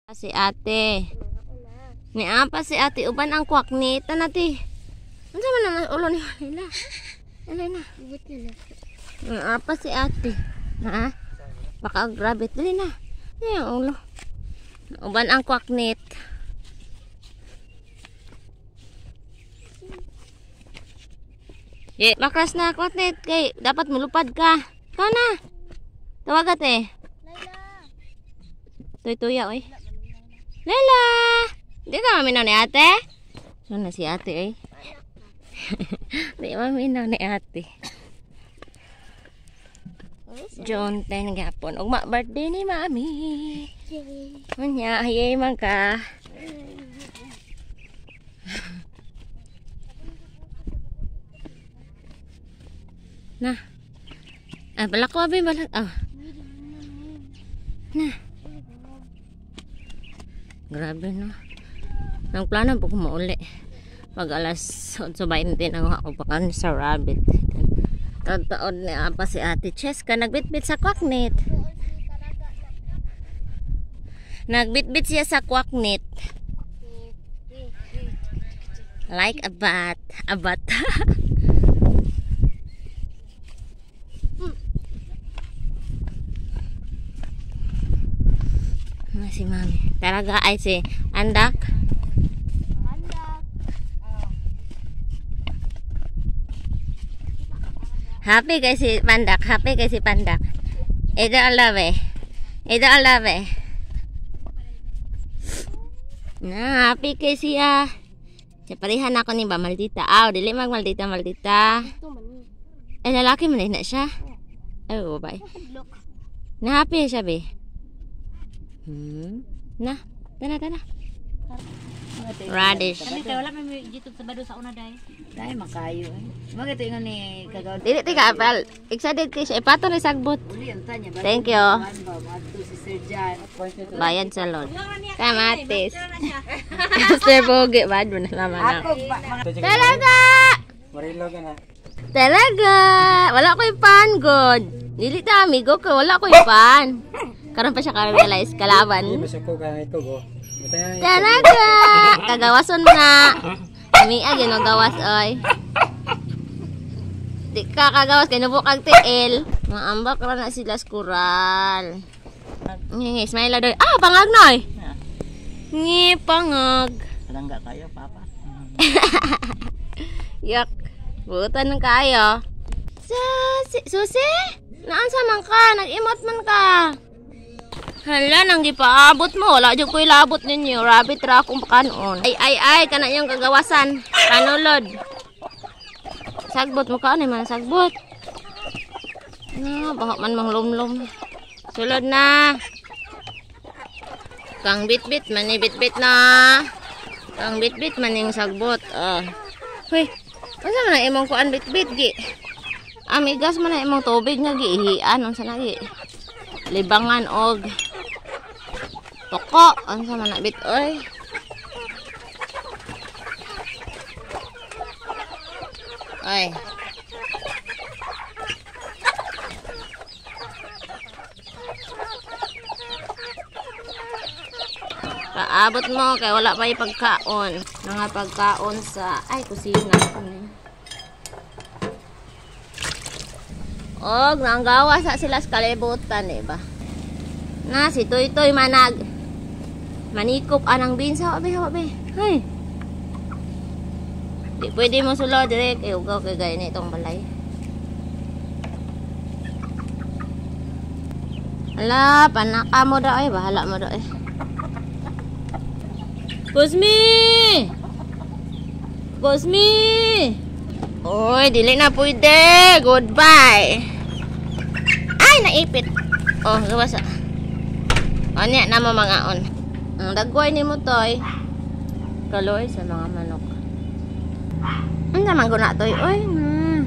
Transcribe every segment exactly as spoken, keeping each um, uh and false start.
Si ate. Ni apa si ate uban ang kwaknita nati. Unsa man naman ulo ni Manila? Ano na? Ni apa si ate? Ha? Baka grabe dali na. Ni ang ulo. Uban ang kwaknit. Ye, bakas na kwaknit kay dapat mulupad ka. Ka na. Tawagat eh. Tuy-tuya oy. Lela! Di ka maminaw ni ate? Saan na si ate eh? Di maminaw ni ate. John ten gapon. Ugma birthday ni mami. Unya, hayay man ka. Nah. Ah, balak ko abi balak. Ah. Nah. Grabe no. Nang plano po ko mauli. Pag alas otso bainte ang ako pakan sa rabbit. Taon ni apa si Ate Cheska nagbitbit sa kwaknit. Nagbitbit siya sa kwaknit. Like a bat, a bat. Si mami. Talaga ay si Andak. Andak. Happy kay si Pandak. Happy kay si Pandak. Ito ang love. Ito ang love. Na, happy kay siya. Saparihan ako ni ba maldita. Aw, dili mag maldita maldita. Eh, lalaki man na siya. Ay, babae. Na happy siya be. Hmm. Nah, tana tana. Radish. Kami kay wala may dito sa bado sa una dai. Dai makayo eh. Mga ito yung ni kagaw. Dili ti ka apal. Excited kay siya ipato ni sagbot. Thank you. Bayad sa Lord. Kamatis. Mister Boge bad mo na naman na. Talaga. Marilo ka na. Talaga. Wala ko pan god. Dili ta amigo ko wala ko pan. Karon pa siya ka-realize kalaban. Hindi masuk ko ka ito go. Talaga! Kagawason na. Kami agi no gawas oy. Di ka kagawas kay nabukag tiil. Maambak ra na sila skural. Ngi smile doy. Ah, pangag noy. Ngi pangag. Kalangga kayo papa. Yak. Butan ng kayo. Susi, susi? Naan sa man ka? Nag-emot man ka. Hala, nang gipaabot mo. Wala dyan ko ilabot ninyo. Rabbit ra akong pakanon. Ay, ay, ay. Kana yung kagawasan. Kanulod. Sagbot mo ka. Ano man sagbot? Ah, baka man manglumlum. Sulod na. Kang bit-bit. Mani bit-bit na. Kang bit-bit. Maning sagbot. Ah. Huy. Ano man na imong kuan bit-bit, gi? Amigas man na imong tubig nga, gi. Ihian. Ano sana, gi? Libangan og toko. Ano sa manabit oy. Ay. Paabot mo kay wala pa pagkaon. Mga pagkaon sa ay kusina. Og nanggawa sa sila sa kalibutan eh ba. Na si Toy Toy manag manikop anang binsa wabe wabe. Hay. Di pwede mo sulod direk eh ugaw kay gaya nitong balay. Ala, panaka mo daw eh, bahala mo daw eh. Kusmi! Kusmi! Oy, dili na pwede. Goodbye. Ay, naipit. Oh, gawas ah. O niya, na mo mga on. Ang dagway ni mo toy. Kaloy sa mga manok. Ano naman ko na toy? Oy, hmm.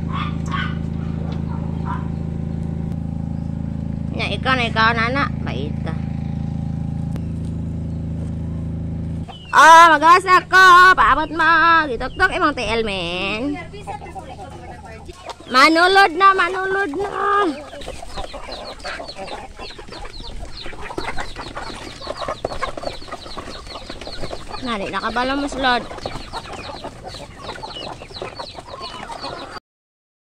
Nya, ikaw na ikaw na na. Bait ka. Oh, magawas ako. Paabot mo. Gitok-tok imong T L, men. Manulod na, manulod na. Nari, nakabala mo slod.